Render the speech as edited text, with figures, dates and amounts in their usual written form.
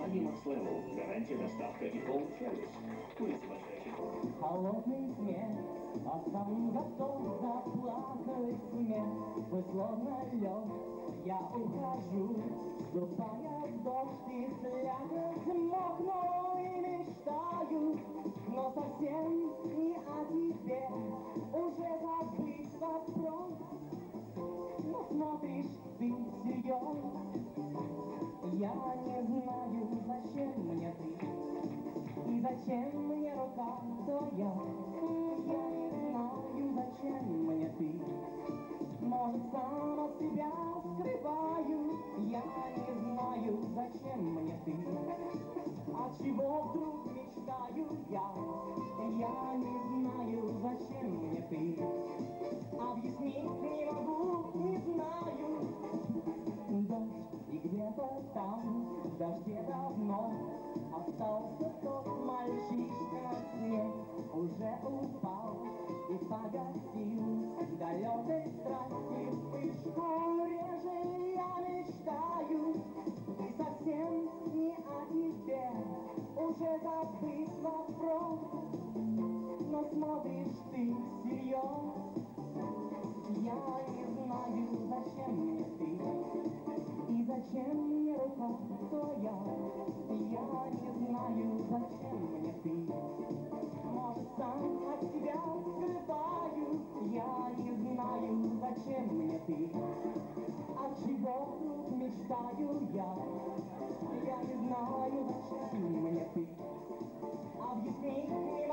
Компания Max Гарантия доставка и полный сервис. Курите большая. Холодный смех, а сам готов заплакать смех. Вы словно лед, я ухожу, ступая в дождь и слякоть, мокну и мечтаю, но совсем не о тебе. Уже забыть вопрос, но смотришь ты серьезно. Я не знаю, зачем мне ты, и зачем мне рука твоя. Я не знаю, зачем мне ты, может, сам от себя скрываю. Я не знаю, зачем мне ты, от чего вдруг мечтаю я. Я не знаю, зачем мне ты, объяснить не могу, не знаю. Дождь, и где-то там, в дожде давно остался тот мальчишка. Снег уже упал и погасил далекой страсти вспышку. Реже я мечтаю, и совсем не о тебе. Уже забыть вопрос, но смотришь ты всерьез. Я не знаю, зачем мне ты, и зачем мне рука твоя. Я не знаю, зачем мне ты, может, сам от себя скрываю. Я не знаю, зачем мне ты, от чего вдруг мечтаю я. Я не знаю, зачем мне ты, объяснить мне